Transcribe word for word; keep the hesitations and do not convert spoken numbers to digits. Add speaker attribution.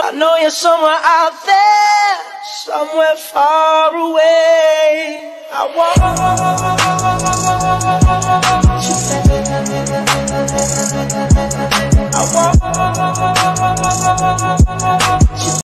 Speaker 1: I know you're somewhere out there, somewhere far away. I want